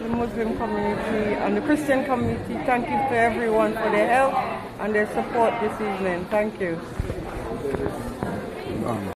the Muslim community and the Christian community. Thank you to everyone for their help and their support this evening. Thank you.